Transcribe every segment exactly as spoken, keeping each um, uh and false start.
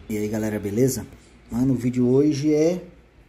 E aí galera, beleza? Mano, o vídeo hoje é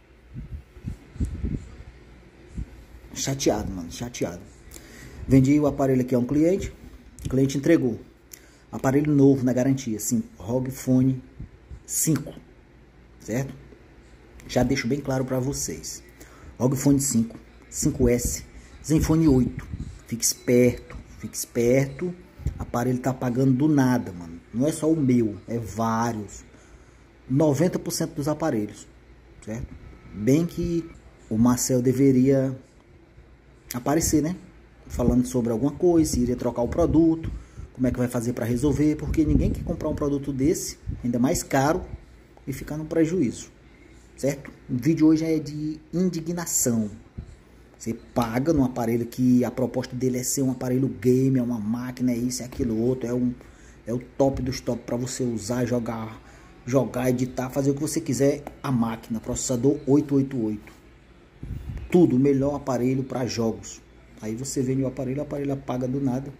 chateado, mano, chateado. Vendi o aparelho aqui a um cliente, o cliente entregou aparelho novo na garantia, sim, ROG Phone cinco, certo? Já deixo bem claro para vocês, ROG Phone cinco, cinco S, Zenfone oito, fique esperto, fique esperto, aparelho tá apagando do nada, mano, não é só o meu, é vários, noventa por cento dos aparelhos, certo? Bem que o Marcel deveria aparecer, né? Falando sobre alguma coisa, se iria trocar o produto, como é que vai fazer para resolver, porque ninguém quer comprar um produto desse, ainda mais caro, e ficar no prejuízo, certo? O vídeo hoje é de indignação. Você paga num aparelho que a proposta dele é ser um aparelho game, é uma máquina, é isso, é aquilo outro, é, um, é o top dos top para você usar, jogar, jogar, editar, fazer o que você quiser. A máquina, processador oito oito oito, tudo, o melhor aparelho para jogos. Aí você vende o aparelho, o aparelho apaga do nada.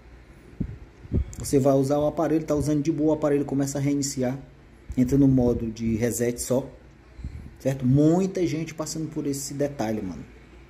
Você vai usar o aparelho, tá usando de boa, o aparelho começa a reiniciar, entra no modo de reset só, certo? Muita gente passando por esse detalhe, mano.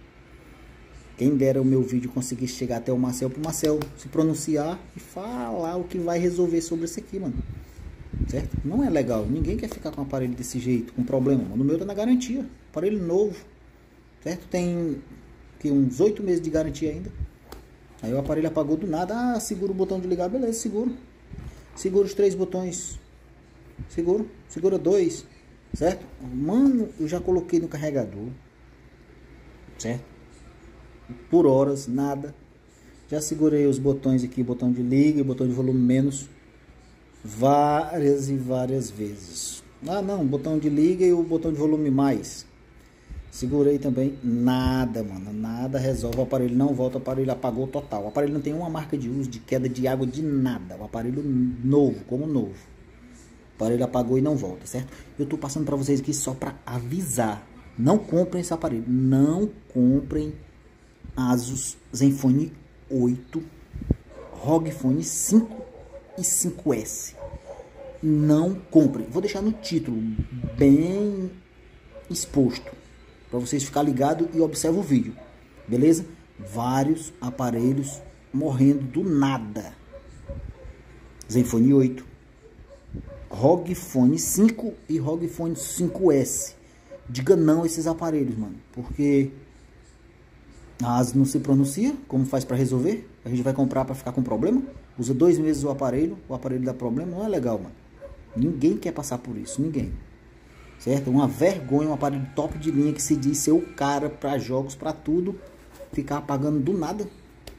Quem dera o meu vídeo conseguisse chegar até o Marcel, pro Marcel se pronunciar e falar o que vai resolver sobre isso aqui, mano. Certo? Não é legal, ninguém quer ficar com um aparelho desse jeito, com problema, mano. O meu tá na garantia, aparelho novo, certo? Tem que uns oito meses de garantia ainda. Aí o aparelho apagou do nada. Ah, segura o botão de ligar, beleza, seguro. Segura os três botões. Seguro, segura dois, certo? Mano, eu já coloquei no carregador, certo? Por horas, nada. Já segurei os botões aqui, botão de liga e botão de volume menos, várias e várias vezes. Ah não, botão de liga e o botão de volume mais. Segurei também, nada, mano, nada resolve. O aparelho não volta, o aparelho apagou total. O aparelho não tem uma marca de uso, de queda de água, de nada. O aparelho novo, como novo. O aparelho apagou e não volta, certo? Eu tô passando para vocês aqui só para avisar. Não comprem esse aparelho, não comprem Asus Zenfone oito, ROG Phone cinco e cinco S. Não comprem. Vou deixar no título bem exposto, para vocês ficarem ligados e observar o vídeo, beleza? Vários aparelhos morrendo do nada. Zenfone oito, ROG Phone cinco e ROG Phone cinco S. Diga não a esses aparelhos, mano, porque a Asus não se pronuncia, como faz para resolver? A gente vai comprar para ficar com problema? Usa dois meses o aparelho, o aparelho dá problema, não é legal, mano. Ninguém quer passar por isso, ninguém. Certo? Uma vergonha, um aparelho top de linha que se diz ser o cara para jogos, para tudo, ficar apagando do nada.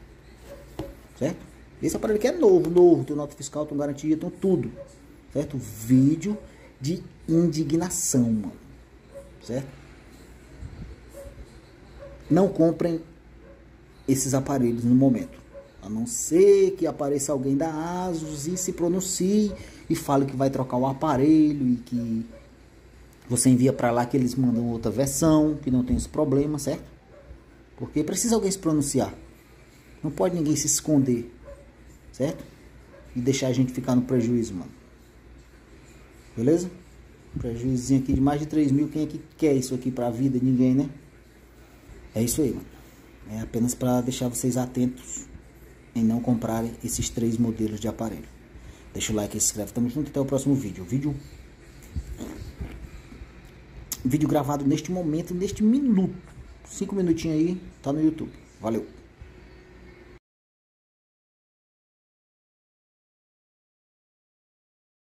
Certo? Esse aparelho aqui é novo, novo, tem nota fiscal, tem garantia, tem tudo. Certo? Vídeo de indignação, mano. Certo? Não comprem esses aparelhos no momento. A não ser que apareça alguém da Asus e se pronuncie e fale que vai trocar o aparelho e que você envia para lá que eles mandam outra versão, que não tem esse problema, certo? Porque precisa alguém se pronunciar. Não pode ninguém se esconder, certo? E deixar a gente ficar no prejuízo, mano. Beleza? Prejuízozinho aqui de mais de três mil. Quem é que quer isso aqui pra vida? Ninguém, né? É isso aí, mano. É apenas para deixar vocês atentos em não comprarem esses três modelos de aparelho. Deixa o like e se inscreve. Tamo junto, até o próximo vídeo. Vídeo... Vídeo gravado neste momento, neste minuto. Cinco minutinhos aí, tá no YouTube. Valeu.